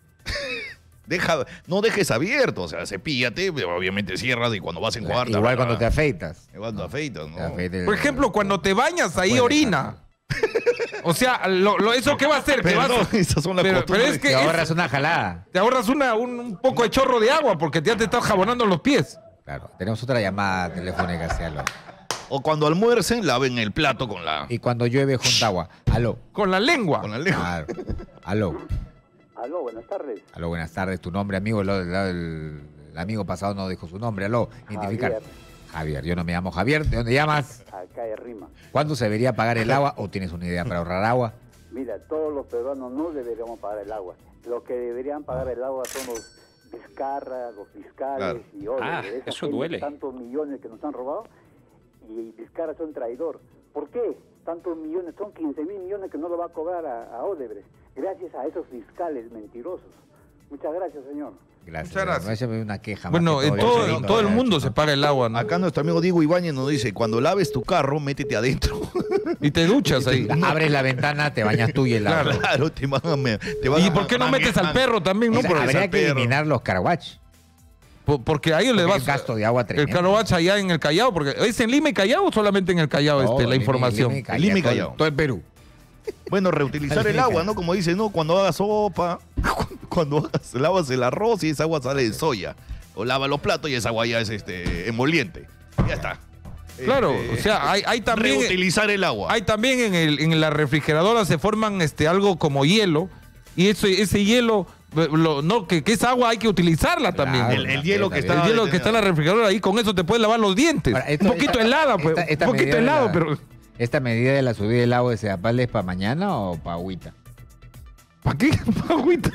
deja, no dejes abierto, o sea, cepíllate, obviamente cierras y cuando vas a enjuagar... Igual cuando te afeitas. Cuando afeitas, ¿no? Te afeites. Por ejemplo, cuando te bañas ahí puede orina. O sea, lo, lo- ¿eso qué va a hacer? Que vas- Perdón, esas son las pero, pero costumbres. es que Te es- ahorras una jalada. te ahorras una, un, un poco de chorro de agua porque ya te estás jabonando los pies. Claro. Tenemos otra llamada telefónica hacia aló. O cuando almuercen, laven el plato con la, Y cuando llueve junta agua. Aló. Con la lengua. con la lengua. Claro. Aló. Aló, buenas tardes. Aló, buenas tardes. Tu nombre, amigo. El, el- el- el amigo pasado no dijo su nombre. Aló. Identificar. Javier. Javier. Yo no me llamo Javier. ¿De dónde llamas? Acá de Rima. ¿Cuándo se debería pagar el agua? ¿O tienes una idea para ahorrar agua? Mira, todos los peruanos no deberíamos pagar el agua. Los que deberían pagar el agua son los Vizcarra, los fiscales Claro. y otros. Ah, Esa eso gente, duele. Tantos millones que nos han robado y Vizcarra son traidor. ¿Por qué? Tantos millones, son quince mil millones que no lo va a cobrar a, a Odebrecht. Gracias a esos fiscales mentirosos. Muchas gracias, señor. Gracias. Muchas gracias. No, esa es una queja. más Bueno, que en de todo, un en segundo todo el de mundo hecho, se paga el agua, ¿no? Acá nuestro amigo Diego Ibáñez nos dice, cuando laves tu carro, métete adentro. Y te duchas ahí. ¿no? Abres la ventana, te bañas tú y el agua. Claro. Claro, te van a... me- Te van ¿Y a- por qué no man- metes al man- perro también, no? O sea, Por- habría al que perro. eliminar los carwash. por- porque ahí le Porque vas el gasto de agua el tremendo. Carabacha allá en el Callao, porque ¿es en Lima y Callao o solamente en el Callao No, este, la Lima y- información? Lima y Callao, Lima y todo el- Callao. Todo el Perú. Bueno, reutilizar el agua, ¿no? Como dice, ¿no? Cuando hagas sopa, cuando hagas, lavas el arroz y esa agua sale de soya. O lava los platos y esa agua ya es este emoliente. Ya está. Claro, Este, o sea, hay, hay también reutilizar el agua. hay también en el en la refrigeradora se forman este algo como hielo y ese ese hielo eh, lo- no que, que esa agua hay que utilizarla también. Claro, el, el hielo que El está... el hielo que está en la refrigeradora ahí con eso te puedes lavar los dientes. Ahora, esto- un poquito esta- helada, pues, esta- esta un poquito medida de helado, la- pero ¿Esta medida de la subida del agua de Sedapal es para mañana o para agüita? ¿para qué? Pa' agüita.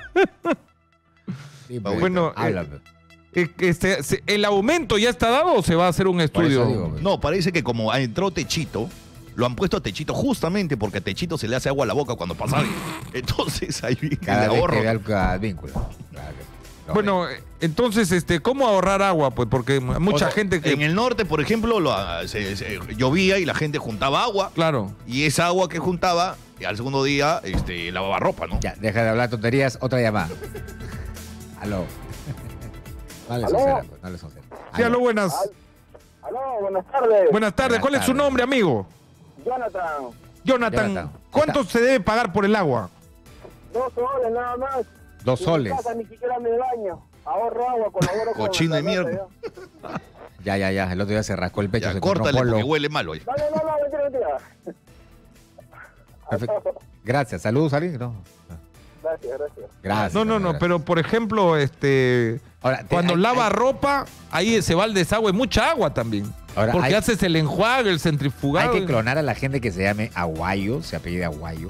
Sí, pues, bueno, habla, eh, pues. Eh, que se- se- ¿El aumento ya está dado o se va a hacer un Por eso estudio? digo, pues. No, parece que como entró Techito, lo han puesto a Techito justamente porque a Techito se le hace agua a la boca cuando pasa alguien. Entonces ahí viene Cada el vez ahorro. que vea el al vínculo. Claro que- lo Bueno, eh, entonces, este, ¿cómo ahorrar agua? Pues porque mucha O sea, gente que... En el norte, por ejemplo, lo, ah, se- se- llovía y la gente juntaba agua. Claro. Y esa agua que juntaba, y al segundo día, este, lavaba ropa, ¿no? Ya, deja de hablar tonterías. Otra llamada. Aló. No le ¿Aló? sonceras, pues, no le sonceras. Sí, aló, buenas. Aló, buenas tardes. Buenas tardes. Buenas ¿Cuál es su tardes. nombre, amigo? Jonathan, Jonathan. Jonathan. ¿Cuánto Está- se debe pagar por el agua? dos soles nada más. Dos En soles. mi casa ni siquiera me baño. Ahorro agua, colaboro con Cochino la de mierda. nota, Ya, ya, ya. El otro día se rascó el pecho. Ya, se encontró un córtale polo. porque huele malo. ya. ya. No, no, no, mentira, mentira. Perfecto. Gracias. Saludos, Ali. No. Gracias, gracias. Gracias. No, no, no, gracias. pero por ejemplo, este, Ahora, te- cuando hay- lava hay- ropa, ahí se va al desagüe mucha agua también. Ahora, porque hay- haces el enjuague, el centrifugado. Hay que clonar a la gente que se llame Aguayo, se apellida Aguayo.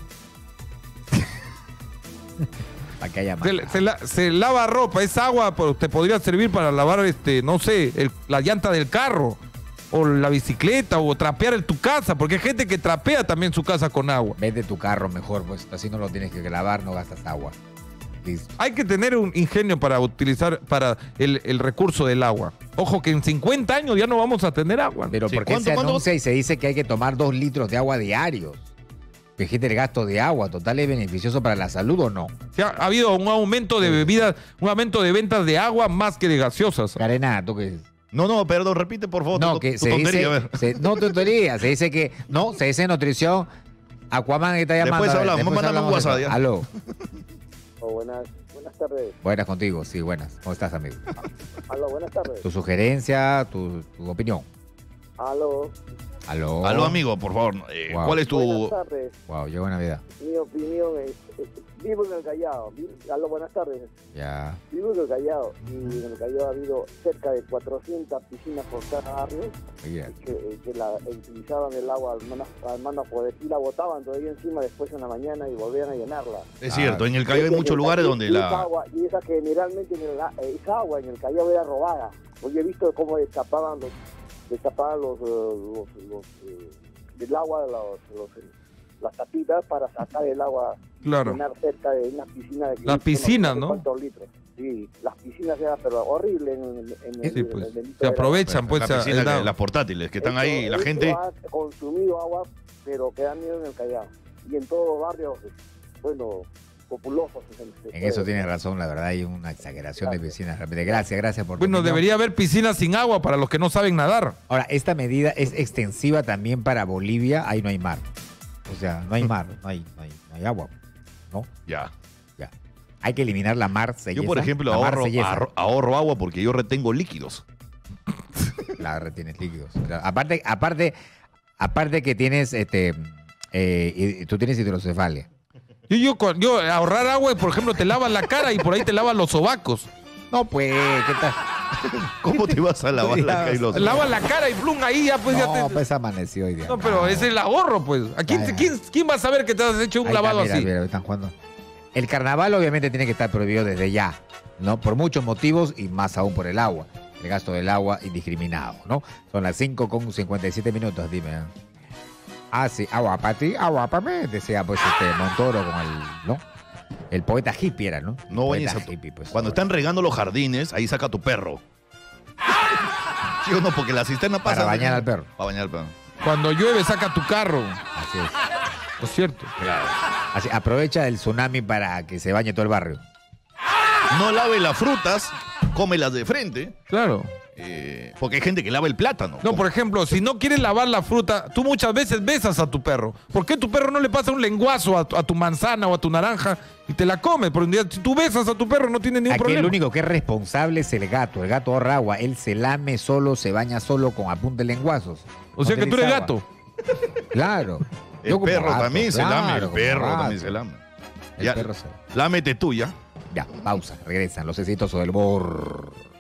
Para que haya más. Se, se la- se lava ropa, esa agua pues, te podría servir para lavar, este, no sé, el- la llanta del carro, o la bicicleta, o trapear en tu casa, porque hay gente que trapea también su casa con agua. Vende tu carro mejor, pues así no lo tienes que lavar, no gastas agua. Listo. Hay que tener un ingenio para utilizar para el, el recurso del agua. Ojo que en cincuenta años ya no vamos a tener agua. Pero Sí, ¿por qué ¿cuánto- se cuánto- anuncia y se dice que hay que tomar dos litros de agua diarios? Fíjate el gasto de agua, ¿total es beneficioso para la salud o no? Ya ha habido un aumento de bebidas, un aumento de ventas de agua más que de gaseosas. Carena, ¿tú qué? No, no, perdón, repite por favor. No, tu, que tu se tontería, a dice, ver. se- no tontería, se dice que, no, se dice nutrición. Aquaman está llamando. Después a ver, hablamos, después mándame un hablamos de WhatsApp, eso. ya. Aló, Oh, buenas, buenas tardes. buenas contigo, sí, buenas. ¿Cómo estás, amigo? Aló, buenas tardes. Tu sugerencia, tu, tu opinión. Aló. Aló. Aló, amigo, por favor. eh, Wow. ¿Cuál es tu...? Buenas tardes. Wow, llegó Navidad. Mi opinión es, es- vivo en el Callao. Vi- Aló, buenas tardes. Ya. Vivo en el Callao y en el Callao ha habido cerca de cuatrocientas piscinas por cada barrio Mira. que, eh, que la, eh, utilizaban el agua al mano, al mano a poder y la botaban todavía encima después en la mañana y volvían a llenarla. Es cierto, en el Callao hay Y- muchos y- lugares y- donde y esa la... agua, y esa que generalmente en el- eh, esa agua en el Callao era robada. Porque he visto cómo destapaban los, destapaban los, eh, los, los, eh, del agua los, los, eh, las tapitas para sacar el agua Claro. llenar cerca de una piscina de Las piscinas, ¿no? cuántos litros. Sí, las piscinas eran pero horrible en, en, en Sí, el, pues, en el litro se de aprovechan, pues, la piscina el que- agua. las portátiles que están Esto- ahí, la esto gente... ha consumido agua, pero que da miedo en el Callao. Y en todos los barrios, bueno, populosos. se- se En eso puede- tienes razón, la verdad hay una exageración de piscinas. Realmente. Gracias, gracias por tu Bueno, opinión. debería haber piscinas sin agua para los que no saben nadar. Ahora, esta medida es extensiva también para Bolivia, ahí no hay mar. O sea, no hay mar, no hay, no hay, no hay agua. ¿No? Ya. Ya. Hay que eliminar la mar selleza. Yo, por ejemplo, la mar ahorro, selleza. ahorro, ahorro agua porque yo retengo líquidos. La retienes líquidos. Claro. Aparte, aparte, aparte que tienes, este, eh, y- tú tienes hidrocefalia. Yo, yo, con- yo ahorrar agua, por ejemplo, te lavas la cara y por ahí te lavas los sobacos. No, pues, ¿qué tal? ¿Cómo te vas a lavar la cara y los... Lavas la cara y plum, ahí ya pues ya No, te... pues amaneció hoy día. No, pero es el ahorro, pues. ¿A quién, Ya, ya. quién, quién va a saber que te has hecho un Ahí está, lavado mira, así? mira, están jugando. El carnaval obviamente tiene que estar prohibido desde ya, ¿no? Por muchos motivos y más aún por el agua. El gasto del agua indiscriminado, ¿no? Son las cinco con cincuenta y siete minutos, dime. ¿eh? Ah, sí, agua para ti, agua para mí, decía pues este Montoro con el, ¿no? El poeta hippie era, ¿no? No Poeta vayas a tu- hippie, pues. Cuando están regando los jardines, ahí saca tu perro. ¿Sí o no? Porque la cisterna pasa... Para bañar al perro. Para bañar al perro. Cuando llueve, saca tu carro. Así es. ¿No es cierto? Así, aprovecha el tsunami para que se bañe todo el barrio. No lave las frutas, cómelas de frente. Claro. eh, porque hay gente que lava el plátano. No, por ejemplo, si no quieres lavar la fruta, tú muchas veces besas a tu perro. ¿Por qué tu perro no le pasa un lenguazo a tu, a tu manzana o a tu naranja y te la come? Pero un día, si tú besas a tu perro, no tiene ningún Aquí problema. el único que es responsable es el gato. El gato ahorra agua. Él se lame solo, se baña solo con apunte lenguazos. O sea No que tú eres utiliza gato. agua. Claro. El Yo como perro gato, también se claro, lame, el como perro gato. también se lame. El Ya, perro se... lámete tú ya. Ya, pausa. Regresan los exitosos del bor.